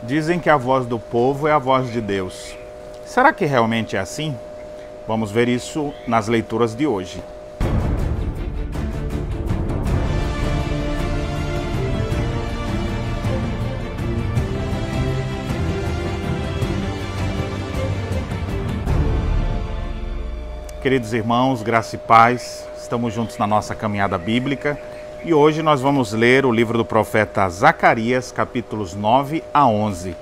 Dizem que a voz do povo é a voz de Deus. Será que realmente é assim? Vamos ver isso nas leituras de hoje. Queridos irmãos, graça e paz, estamos juntos na nossa caminhada bíblica e hoje nós vamos ler o livro do profeta Zacarias, capítulos 9 a 11.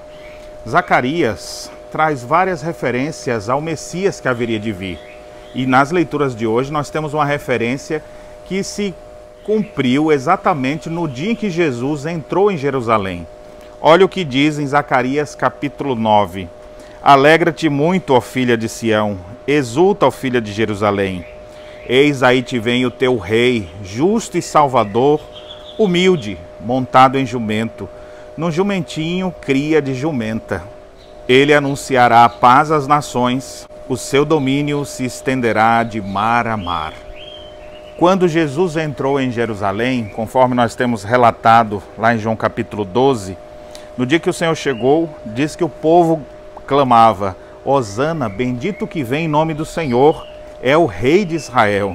Zacarias traz várias referências ao Messias que haveria de vir. E nas leituras de hoje nós temos uma referência que se cumpriu exatamente no dia em que Jesus entrou em Jerusalém. Olha o que diz em Zacarias capítulo 9. Alegra-te muito, ó filha de Sião, exulta, ó filha de Jerusalém. Eis aí te vem o teu rei, justo e salvador, humilde, montado em jumento, num jumentinho cria de jumenta. Ele anunciará a paz às nações, o seu domínio se estenderá de mar a mar. Quando Jesus entrou em Jerusalém, conforme nós temos relatado lá em João capítulo 12, no dia que o Senhor chegou, diz que o povo clamava: Hosana, bendito que vem em nome do Senhor, é o rei de Israel.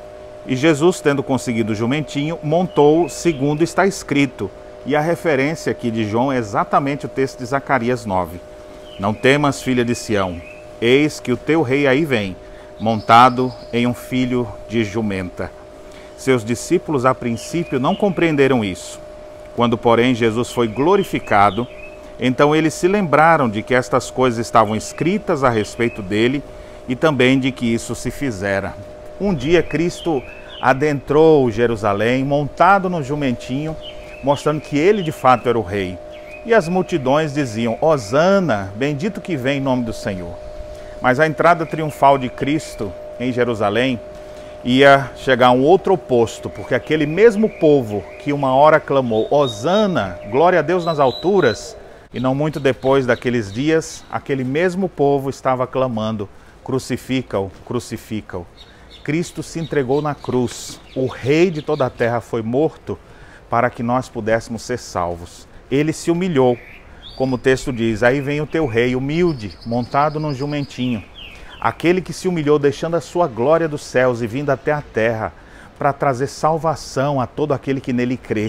E Jesus, tendo conseguido o jumentinho, montou segundo está escrito. E a referência aqui de João é exatamente o texto de Zacarias 9. Não temas, filha de Sião, eis que o teu rei aí vem, montado em um filho de jumenta. Seus discípulos a princípio não compreenderam isso. Quando, porém, Jesus foi glorificado, então eles se lembraram de que estas coisas estavam escritas a respeito dele e também de que isso se fizera. Um dia Cristo adentrou Jerusalém montado no jumentinho, mostrando que ele de fato era o rei. E as multidões diziam: Hosana, bendito que vem em nome do Senhor. Mas a entrada triunfal de Cristo em Jerusalém ia chegar a um outro oposto, porque aquele mesmo povo que uma hora clamou Hosana, glória a Deus nas alturas, e não muito depois daqueles dias, aquele mesmo povo estava clamando: crucifica-o, crucifica-o. Cristo se entregou na cruz. O rei de toda a terra foi morto para que nós pudéssemos ser salvos. Ele se humilhou, como o texto diz: aí vem o teu rei, humilde, montado num jumentinho. Aquele que se humilhou, deixando a sua glória dos céus e vindo até a terra para trazer salvação a todo aquele que nele crê.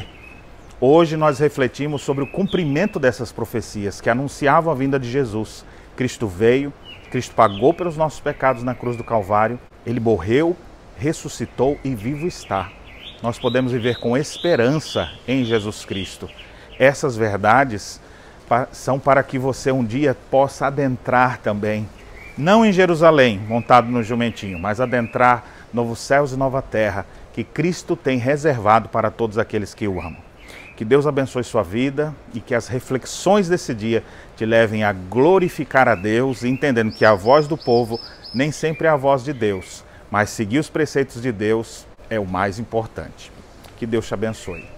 Hoje nós refletimos sobre o cumprimento dessas profecias que anunciavam a vinda de Jesus. Cristo veio, Cristo pagou pelos nossos pecados na cruz do Calvário, Ele morreu, ressuscitou e vivo está. Nós podemos viver com esperança em Jesus Cristo. Essas verdades são para que você um dia possa adentrar também, não em Jerusalém, montado no jumentinho, mas adentrar novos céus e nova terra, que Cristo tem reservado para todos aqueles que o amam. Que Deus abençoe sua vida e que as reflexões desse dia te levem a glorificar a Deus, entendendo que a voz do povo nem sempre é a voz de Deus, mas seguir os preceitos de Deus é o mais importante. Que Deus te abençoe.